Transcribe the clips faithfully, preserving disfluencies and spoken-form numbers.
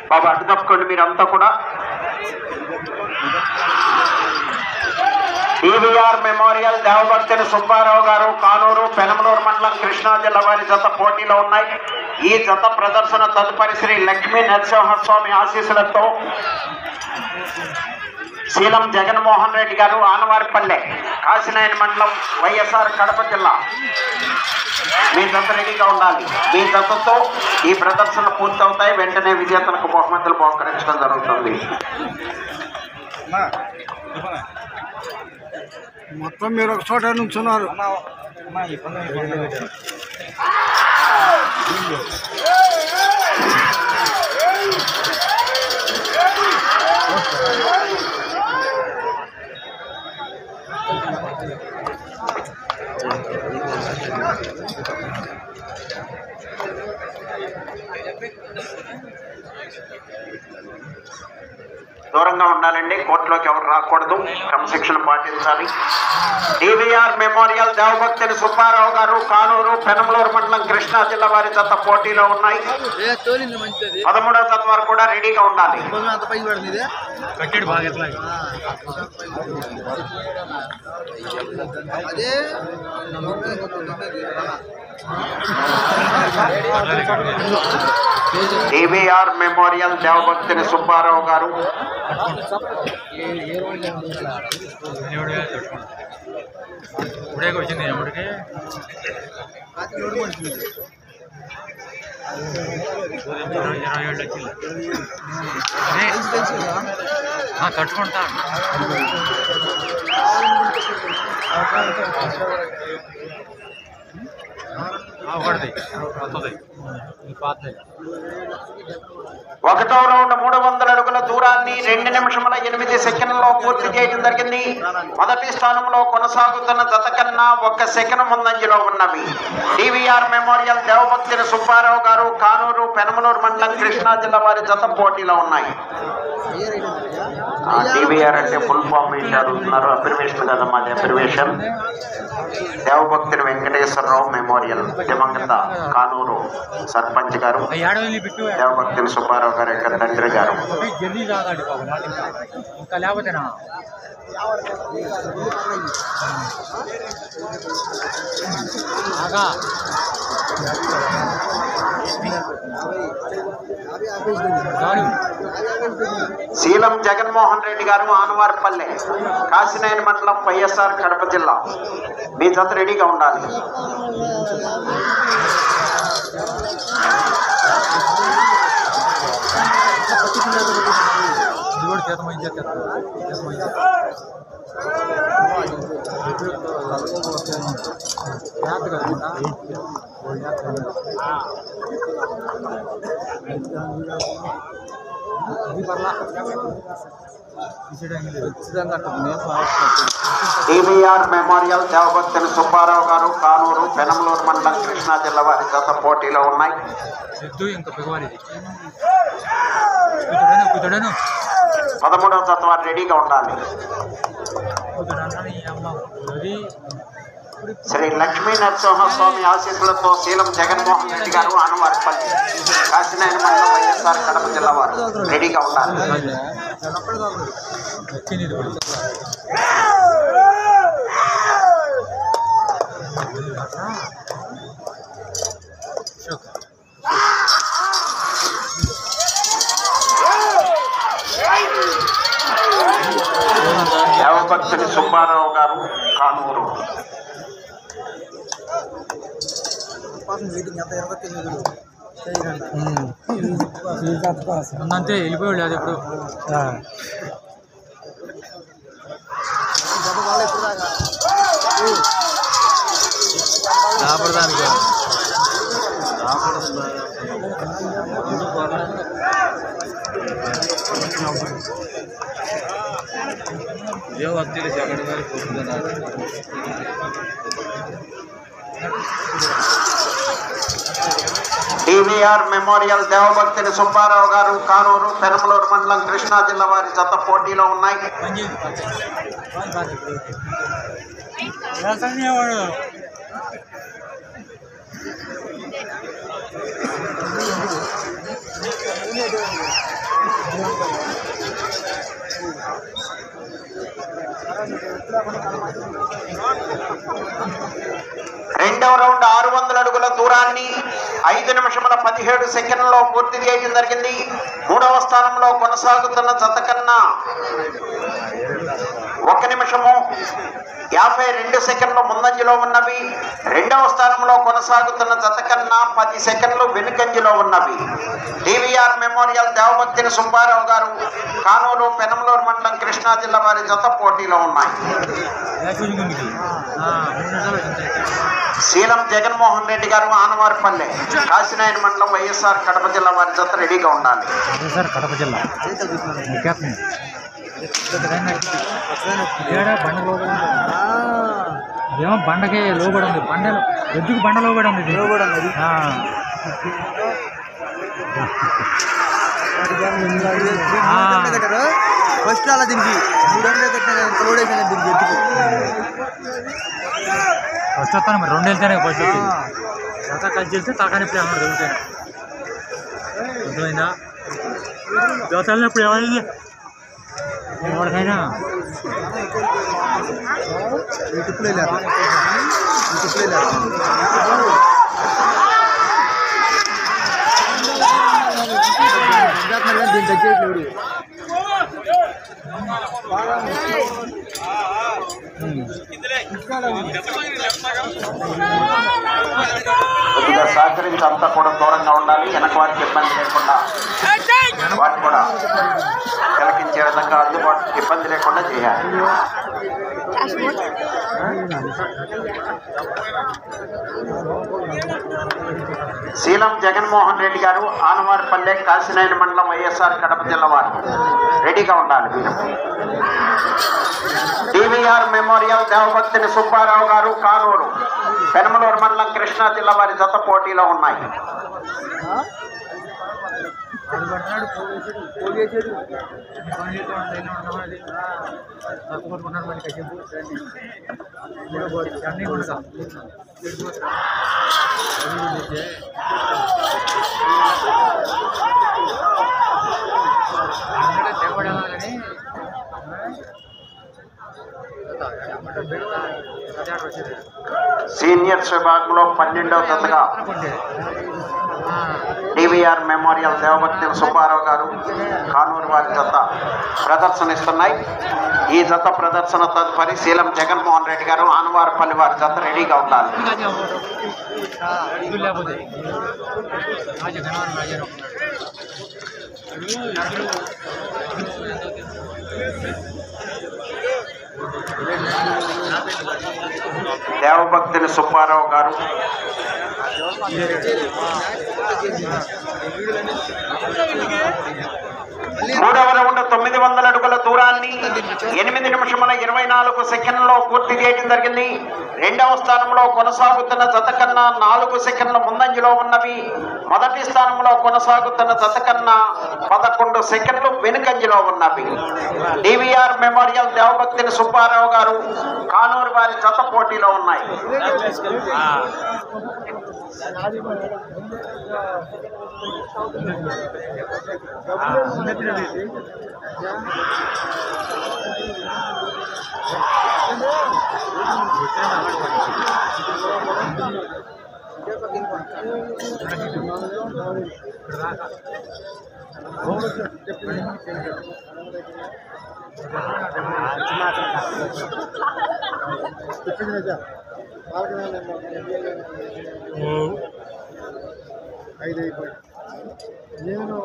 బాబా అటు తప్పుకోండి మీరంతా కూడా. ఈవీఆర్ మెమోరియల్ దేవభక్తుని సుబ్బారావు గారు కానూరు పెనమలూరు మండలం కృష్ణా జిల్లా వారి జత పోటీలో ఉన్నాయి. ఈ జత ప్రదర్శన తదుపరి శ్రీ లక్ష్మీ నరసింహస్వామి ఆశీస్సులతో శీలం జగన్మోహన్ రెడ్డి గారు ఆనవారిపల్లె కాశీనాయన మండలం వైఎస్ఆర్ కడప జిల్లా. మీ జత రెడీగా ఉండాలి. మీ జతతో ఈ ప్రదర్శన పూర్తవుతాయి. వెంటనే విజేతలకు బహుమతులు బహుకరించడం జరుగుతుంది. మొత్తం మీరు ఒక చోట నుంచున్నారు. దూరంగా ఉండాలండి. కోర్టులోకి ఎవరు రాకూడదు. క్రమశిక్షణ పాటించాలి. ఈవీఆర్ మెమోరియల్ దేవభక్తుని సుబ్బారావు గారు కానూరు పెనమలూరు మండలం కృష్ణా జిల్లా వారి జత పోటీలో ఉన్నాయి. పదమూడవ జత వరకు కూడా రెడీగా ఉండాలి. ఈవీఆర్ మెమోరియల్ దేవభక్తుని సుబ్బారావు గారు కట్టుకుంటా ఒకటో రౌండ్ మూడు వందల అడుగుల దూరాన్ని రెండు నిమిషముల ఎనిమిది సెకండ్లలో పూర్తి చేయడం జరిగింది. మొదటి స్థానంలో కొనసాగుతున్న జత కన్నా ఒక్క సెకండ్ ముందంజలో ఉన్నవి. ఈవీఆర్ మెమోరియల్ దేవభక్తుని సుబ్బారావు గారు కానూరు పెనమలూరు మండలం కృష్ణా జిల్లా వారి జత పోటీలో ఉన్నాయి. టీవీఆర్ అంటే ఫుల్ ఫామ్ ఏంటి అడుగుతున్నారు. అబ్రివేషన్ కదా మాది. అబ్రివేషన్ దేవభక్తుని వెంకటేశ్వరరావు మెమోరియల్ దివంగత కానూరు సర్పంచ్ గారు దేవభక్తుని సుబ్బారావు గారి యొక్క తండ్రి గారు. శీలం జగన్మోహన్ రెడ్డి గారు ఆనవారిపల్లె కాశీనాయన మండలం వైఎస్ఆర్ కడప జిల్లా. మీ జత రెడీగా ఉండాలి. ఈవీఆర్ మెమోరియల్ దేవభక్తుని సుబ్బారావు గారు కానూరు పెనమలూరు మండలం కృష్ణా జిల్లా వారి జత పోటీలో ఉన్నాయి. పదమూడవ జత వారు రెడీగా ఉండాలి. శ్రీ లక్ష్మీ నరసింహస్వామి ఆశీస్సులతో శీలం జగన్మోహన్ రెడ్డి గారు ఆనవారిపల్లి కాశీనాయన మండలం వైఎస్ఆర్ కడప జిల్లా వారు రెడీగా ఉండాలి. దేవభక్తుని సుబ్బారావు గారు కానూరు. అంతే వెళ్ళిపోయాడు. అది ఇప్పుడు రాబడదానికి ఏ వస్తే అక్కడ ఈవీఆర్ మెమోరియల్ దేవభక్తుని సుబ్బారావు గారు కానూరు పెనమలూరు మండలం కృష్ణా జిల్లా వారి జత పోటీలో ఉన్నాయి. రెండవ రౌండ్ ఆరు వందల అడుగుల దూరాన్ని ఐదు నిమిషముల పదిహేడు సెకండ్లలో పూర్తి చేయడం జరిగింది. మూడవ స్థానంలో కొనసాగుతున్న జత కన్నా ఒక నిమిషము యాభై రెండు సెకండ్లు ముందంజలో ఉన్నవి. రెండవ స్థానంలో కొనసాగుతున్న జత కన్నా పది సెకండ్లు వెనుకంజలో ఉన్నవి. టీవీఆర్ మెమోరియల్ దేవభక్తిని సుబ్బారావు గారు కానూరు పెనమలూరు మండలం కృష్ణా జిల్లా వారి జత పోటీలో ఉన్నాయి. శీలం జగన్మోహన్ రెడ్డి గారు ఆనవారిపల్లె కాశీనాయన మండలం వైఎస్ఆర్ కడప జిల్లా వారి జత రెడీగా ఉండాలి. కడప జిల్లా ఏమో బండకే లోబడి ఉంది. బండ ఎద్దుకు బండ లోబడి ఉంది. లోబడి ఉంది ఫస్ట్ అలా దీనికి మూడు వందలు కట్టిన లోడ్ వేసాను దీనికి ఎద్దుకు. ఫస్ట్ వస్తాను మరి రెండు వెళ్తేనే ఫస్ట్ వచ్చింది. అంతా కలిసి వెళ్తే తలకాని ప్రేమ దొరుకుతాయి. అర్థమైందా? జోతాలు ఇప్పుడు ఏమైంది ఎవరికైనా టిప్పులు వెళ్ళారు టిప్పులు వెళ్ళారు దీని తగ్గేట్లేడు. కొద్దిగా సహకరించి అంతా కూడా దూరంగా ఉండాలి. వెనక వారికి ఇబ్బంది లేకుండా వాటిని కూడా తిలకించే విధంగా అందుబాటు ఇబ్బంది లేకుండా చేయాలి. శీలం జగన్మోహన్ రెడ్డి గారు ఆనవారిపల్లె కాశీనాయన మండలం వైఎస్ఆర్ కడప జిల్లా వారు రెడీగా ఉండాలి. మీరు టీవీఆర్ మెమోరియల్ దేవభక్తిని సుబ్బారావు గారు కానూరు పెనమలూరు మండలం కృష్ణా జిల్లా వారి జత పోటీలో ఉన్నాయి. సీనియర్స్ విభాగంలో పన్నెండవ జతగా టీవీఆర్ మెమోరియల్ దేవభక్తి సుబ్బారావు గారు కానూరు వారి జత ప్రదర్శనిస్తున్నాయి. ఈ జత ప్రదర్శన తదుపరి శీలం జగన్మోహన్ రెడ్డి గారు ఆనవారిపల్లి వారి జత రెడీగా ఉండాలి. దేవభక్తిని సుబ్బారావు గారు మూడవ రౌండ్ తొమ్మిది వందల అడుగుల దూరాన్ని ఎనిమిది నిమిషముల ఇరవై నాలుగు సెకండ్లలో పూర్తి చేయడం జరిగింది. రెండవ స్థానంలో కొనసాగుతున్న జత కన్నా నాలుగు సెకండ్ల ముందంజలో ఉన్నవి. మొదటి స్థానంలో కొనసాగుతున్న జత కన్నా పదకొండు సెకండ్లు వెనుకంజలో ఉన్నవి. టీవీఆర్ మెమోరియల్ దేవభక్తిని సుబ్బారావు గారు కానూరు వారి జత పోటీలో ఉన్నాయి. ఐదు అయిపోయి నేను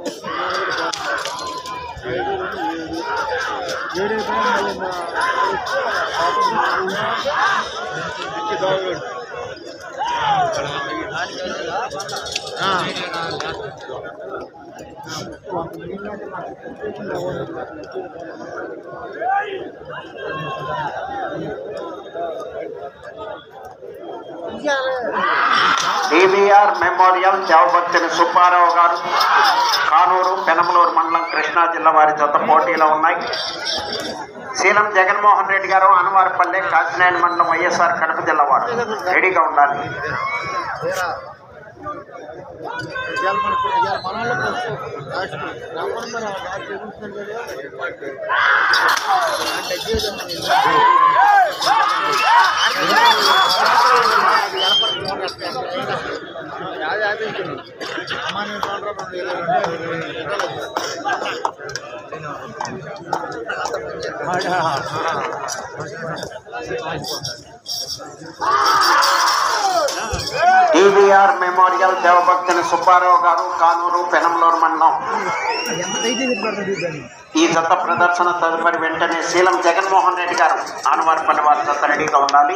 ఏడు అయిపోయినా టీవీఆర్ మెమోరియల్ దేవభక్తిని సుబ్బారావు గారు కానూరు పెనమలూరు మండలం కృష్ణా జిల్లా వారి జత పోటీలో ఉన్నాయి. శీలం జగన్మోహన్ రెడ్డి గారు అనవారిపల్లె కాశీనాయన మండలం వైఎస్ఆర్ కడప జిల్లా వారు రెడీగా ఉండాలి. టీవీఆర్ మెమోరియల్ దేవభక్తుని సుబ్బారావు గారు కానూరు పెనంలూరు మండలం. ఈ జత ప్రదర్శన తదుపరి వెంటనే శీలం జగన్మోహన్ రెడ్డి గారు ఆనవారిపల్లి వారి జత రెడీగా ఉండాలి.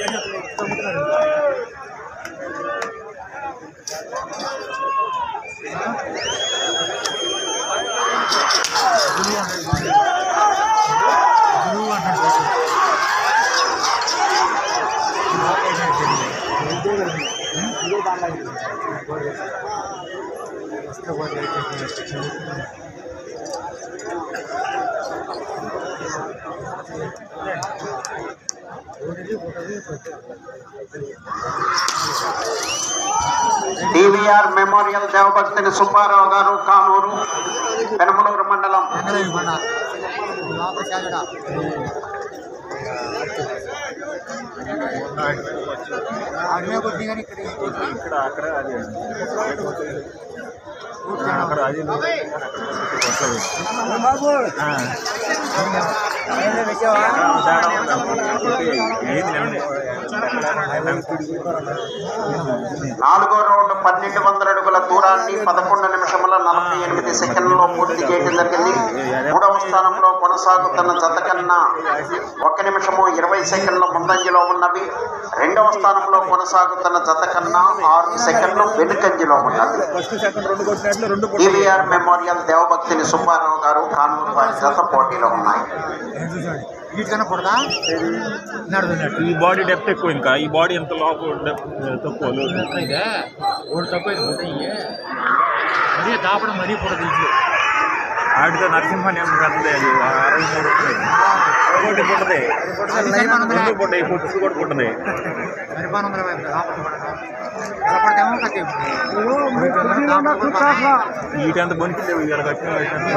టీవీఆర్ మెమోరియల్ దేవభక్తుని సుబ్బారావు గారు కానూరు పెనమలూరు మండలం. ఇక్కడ అక్కడ అది అక్కడ అది నాలుగో రౌండ్ పన్నెండు వందల అడుగుల దూరాన్ని పదకొండు నిమిషముల నలభై ఎనిమిది సెకండ్లలో పూర్తి చేయడం జరిగింది. మూడవ స్థానంలో కొనసాగుతున్న జత కన్నా ఒక నిమిషము ఇరవై సెకండ్ల ముందంజలో ఉన్నవి. రెండవ స్థానంలో కొనసాగుతున్న జత కన్నా ఆరు సెకండ్లు వెనుకంజలో ఉన్నది. టీవీఆర్ మెమోరియల్ దేవభక్తిని సుబ్బారావు గారు కానూరు వారి జత పోటీలో ఉన్నాయి. ఈ బాడీ డెప్త్ ఎక్కువ, ఇంకా ఈ బాడీ ఎంత లోపల తక్కువ తక్కువ మరీ దాపడం మరీ పుట్టదు. ఆడితో నరసింహాన్ని ఎంత పెద్దది, అది అరవై మూడు ఒకటి పుట్టది, రెండు పుట్టాయి, పుట్టు కూడా పుట్టది. వీటంత బొనికింది ఇలా కట్టిన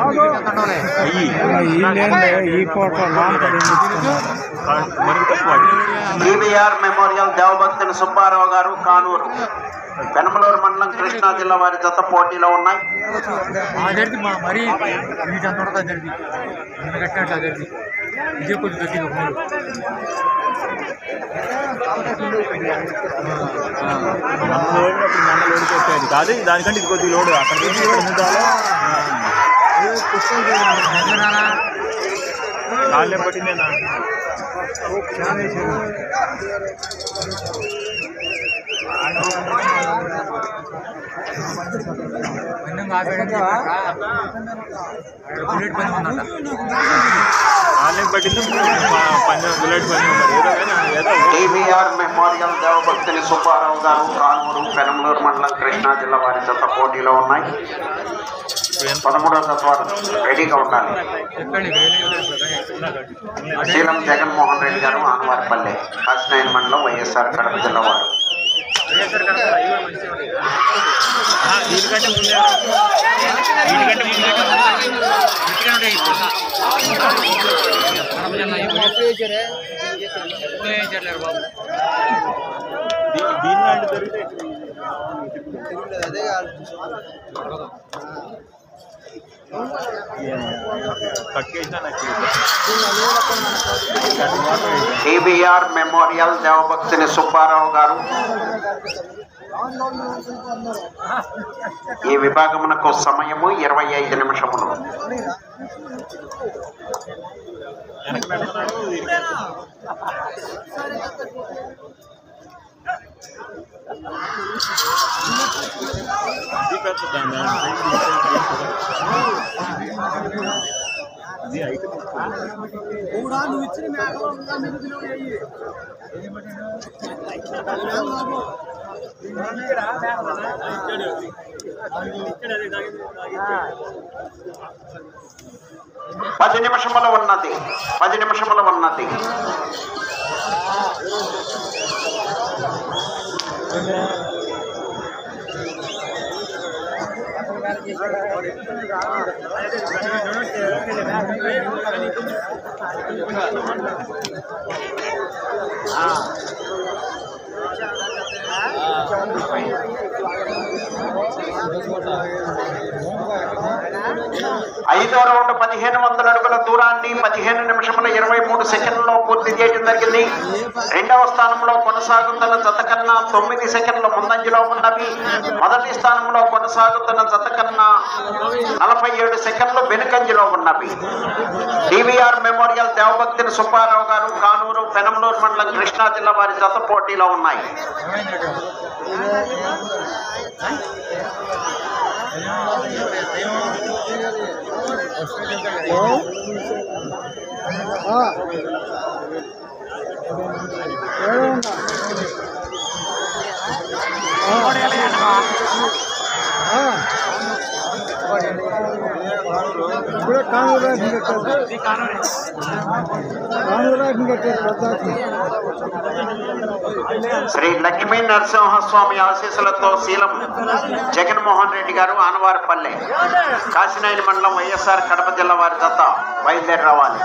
మనకి తక్కువ. టీవీఆర్ మెమోరియల్ దేవభక్తుని సుబ్బారావు గారు కానూరు పెనమలూరు మండలం కృష్ణా జిల్లా వారి జత పోటీలో ఉన్నాయి. మరీ వీటంత జరిగి కట్టినట్లు జరిగి ఇదే కొద్ది గట్టిగా లోడ్ కాదు, దానికంటే ఇది కొద్ది లోడు అక్కడ కాళ్ళే పట్టిందే బుల్లెట్ పని ఉందంట, కాళ్ళే పట్టింది బుల్లెట్ పని ఏదో. టీవీఆర్ మెమోరియల్ దేవభక్తుని సుబ్బారావు గారు కానూరు పెనమలూరు మండలం కృష్ణా జిల్లా వారి జత పోటీలో ఉన్నాయి. పదమూడవ జత వారు రెడీగా ఉండాలి. శీలం జగన్మోహన్ రెడ్డి గారు ఆనవారిపల్లె కాశీనాయన మండలం వైఎస్ఆర్ కడప జిల్లా వారు. దీనికంటే ముందే దీనికంటే ముందే బాబు దీని లాంటి దొరికితే టీవీఆర్ మెమోరియల్ దేవభక్తుని సుబ్బారావు గారు ఈ విభాగమునకు సమయము ఇరవై ఐదు నిమిషములు. పది నిమిషముల ఉన్నది పది నిమిషముల ఉన్నది ఐదో రౌండ్ పదిహేను వందల అడుగుల దూరాన్ని పదిహేను నిమిషముల ఇరవై మూడు సెకండ్లలో పూర్తి చేయడం జరిగింది. రెండవ స్థానంలో కొనసాగుతున్న జత కన్నా తొమ్మిది సెకండ్ల ముందంజలో ఉన్నవి. మొదటి స్థానంలో కొనసాగుతున్న జత కన్నా నలభై ఏడు సెకండ్లు వెనుకంజలో ఉన్నవి. డివిఆర్ మెమోరియల్ దేవభక్తిని సుబ్బారావు గారు కానూరు పెనంలూరు మండలం కృష్ణా జిల్లా వారి జత పోటీలో ఉన్నాయి. శ్రీ లక్ష్మీ నరసింహస్వామి ఆశీస్సులతో శీలం జగన్మోహన్ రెడ్డి గారు ఆనవారిపల్లె కాశీనాయని మండలం వైఎస్ఆర్ కడప జిల్లా వారి జత బయలుదేరి రావాలి.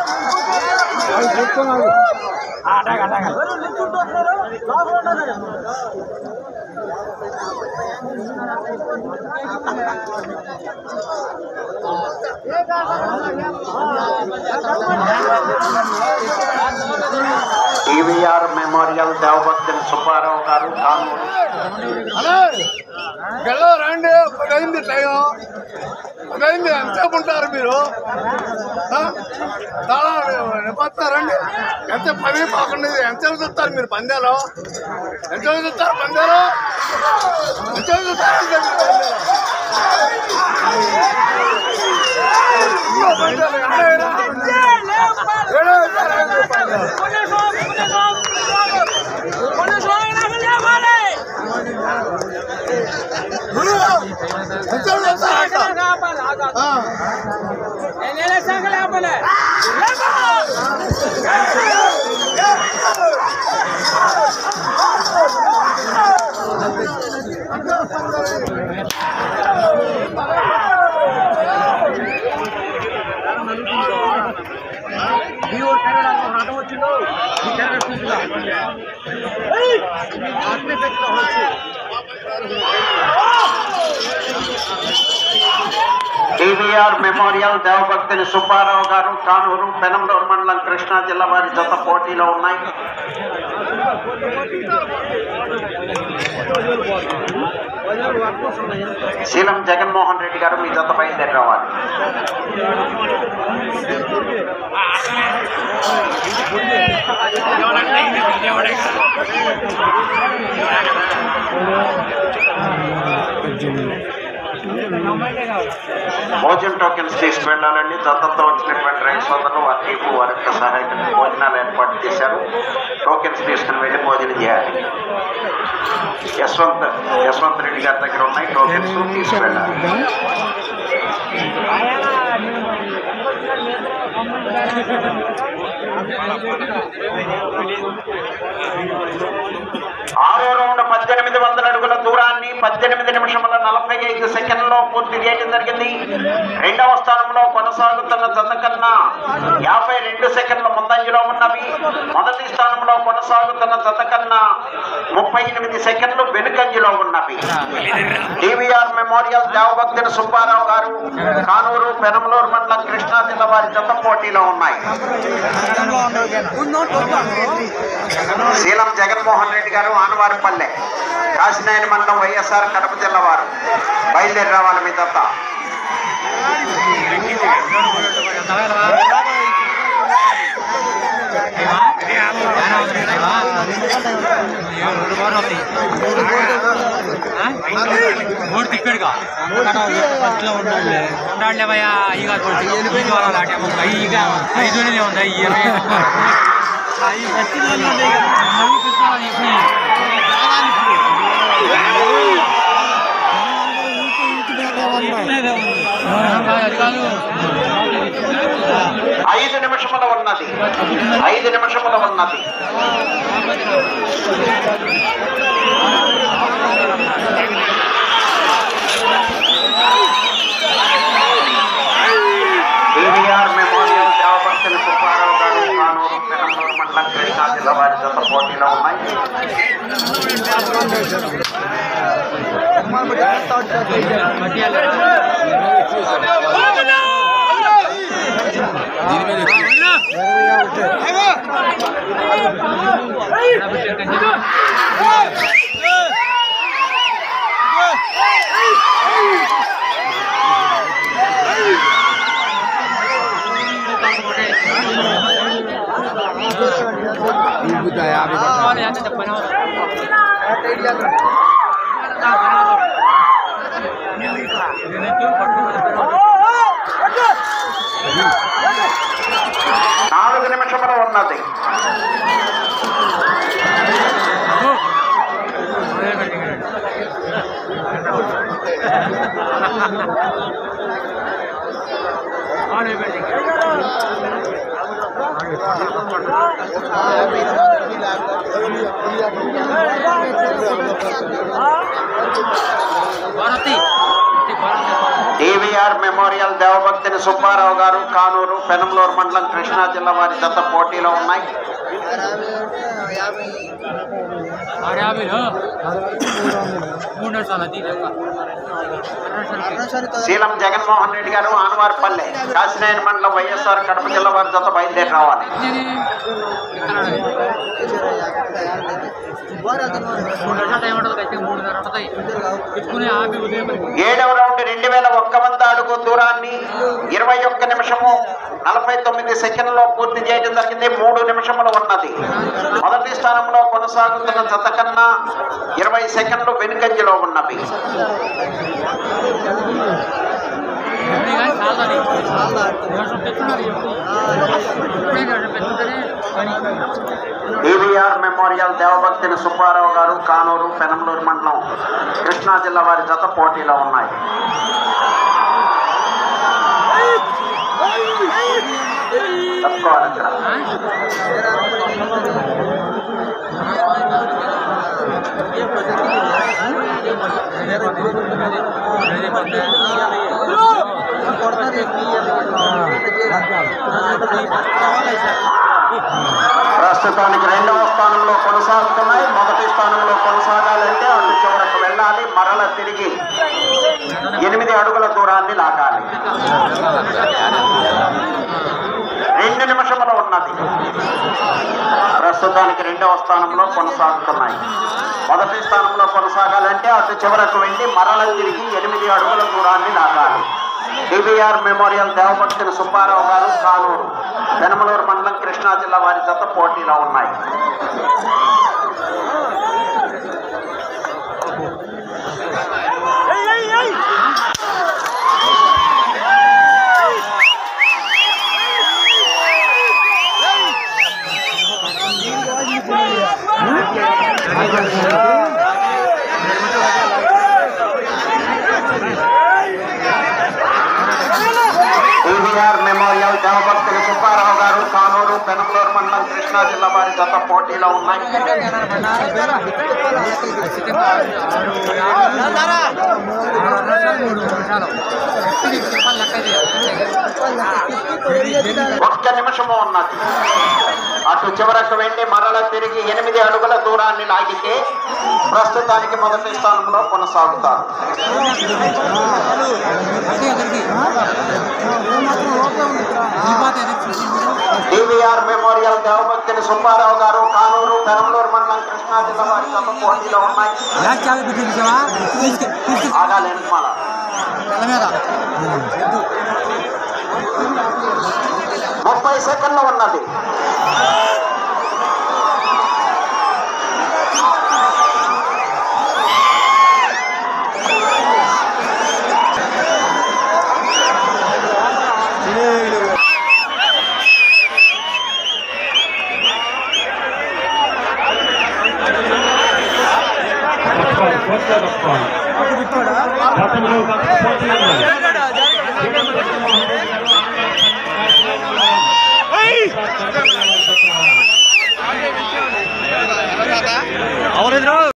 TVR memorial Devabhaktuni Subbarao garu Kanuru. రండి పదైంది టైం పదైంది ఎంతసేపు ఉంటారు మీరు రండి ఎంత పని కాకుండా ఎంతసేపు చూస్తారు మీరు పందాలు ఎంతసేపు చూస్తారు పందాలు ఎంతసేపు చూస్తారు టీవీఆర్ మెమోరియల్ దేవభక్తిని సుబ్బారావు గారు కానూరు పెనంలూరు మండలం కృష్ణా జిల్లా వారి జత పోటీలో ఉన్నాయి. శీలం జగన్మోహన్ రెడ్డి గారు మీ జత బయలుదేరి రావాలి. భోజన టోకెన్స్ తీసుకువెళ్ళాలండి. జతతో వచ్చినటువంటి రైతు సోదరులు వారి టీపు వారి యొక్క సహాయకులు భోజనాలు ఏర్పాటు చేశారు. టోకెన్స్ తీసుకుని వెళ్ళి భోజనం చేయాలి. యశ్వంత్ యశ్వంత్ రెడ్డి గారి దగ్గర ఉన్నాయి టోకెన్స్ తీసుకువెళ్ళాలి. ఆరో రౌండ్ పద్దెనిమిది వందల అడుగుల దూరాన్ని పద్దెనిమిది నిమిషముల నలభై ఐదు సెకండ్లలో పూర్తి చేయడం జరిగింది. రెండవ స్థానంలో కొనసాగుతున్న జత కన్నా యాభై రెండు సెకండ్ల ముందంజలో ఉన్నవి. మొదటి స్థానంలో కొనసాగుతున్న జత కన్నా ముప్పై ఎనిమిది సెకండ్లు వెనుకంజలో ఉన్నవి. టీవీఆర్ మెమోరియల్ దేవభక్తిని సుబ్బారావు గారు కానూరు పెనంలూరు మండలం కృష్ణా జిల్లా వారి జత పోటీలో ఉన్నాయి. శీలం జగన్మోహన్ రెడ్డి గారు ఆనవారిపల్లె కాశీనాయని మండలం వైఎస్ఆర్ కడప జిల్లా వారు బయలుదేరి రావాలి మీ జత. ఇక్కడిగా ఉండాలి భయ్యా ಈಗ ಈಗ ಐದು ఉంది ఐదు నిమిషముల ఉన్నది ఐదు నిమిషముల ఉన్నది పోటీలో ఉన్నాయి. నాలుగు నిమిషములు ఉన్నది. డివిఆర్ మెమోరియల్ దేవభక్తిని సుబ్బారావు గారు కానూరు పెనంలూరు మండలం కృష్ణా జిల్లా వారి జత పోటీలో ఉన్నాయి. శీలం జగన్మోహన్ రెడ్డి గారు ఆనవారిపల్లె కాశీనాయన మండలం వైఎస్ఆర్ కడప జిల్లా వారి జత బయలుదేరి రావాలి. ఏడవ రౌండ్ రెండు వేల ఒక్క వంద అడుగు దూరాన్ని ఇరవై ఒక్క నిమిషము నలభై తొమ్మిది సెకండ్లో పూర్తి చేయడం జరిగింది. మూడు నిమిషములు ఉన్నది. మొదటి స్థానంలో కొనసాగుతున్న జత కన్నా ఇరవై సెకండ్లు వెనుకంజలో ఉన్నవి. డివిఆర్ మెమోరియల్ దేవభక్తిని సుబ్బారావు గారు కానూరు పెనంలూరు మండలం కృష్ణా జిల్లా వారి జత పోటీలో ఉన్నాయి. తప్పుకోవాలి ఇక్కడ. ప్రస్తుతానికి రెండవ స్థానంలో కొనసాగుతున్నాయి. మొదటి స్థానంలో కొనసాగాలంటే అటు చివరకు వెళ్ళాలి, మరల తిరిగి ఎనిమిది అడుగుల దూరాన్ని లాగాలి. రెండు నిమిషములు ఉన్నది. ప్రస్తుతానికి రెండవ స్థానంలో కొనసాగుతున్నాయి. మొదటి స్థానంలో కొనసాగాలంటే అటు చివరకు వెళ్ళి మరల తిరిగి ఎనిమిది అడుగుల దూరాన్ని లాగాలి. డివిఆర్ మెమోరియల్ దేవభక్తిని సుబ్బారావు గారు కానూరు పెనమలూరు మండలం కృష్ణా జిల్లా వారి జత పోటీలో ఉన్నాయి. డివిఆర్ మెమోరియల్ దేవభక్తులు సుబ్బారావు గారు కానూరు పెనంలూరు మండలం కృష్ణా జిల్లా వారి జత పోటీలో ఉన్నాయి. ఒక్క నిమిషము ఉన్నది. అటు చివరకు వెండి మరల తిరిగి ఎనిమిది అడుగుల దూరాన్ని లాగితే ప్రస్తుతానికి మొదటి స్థానంలో కొనసాగుతారు. డివిఆర్ మెమోరియల్ దేవభక్తిని సుబ్బారావు గారు కానూరు పెనంలూరు మండలం కృష్ణా జిల్లా వారి జత పోటీలో ఉన్నాయి. ఆగాలి మళ్ళా ముప్పై సెకండ్లు ఉన్నది. అవరేంద్ర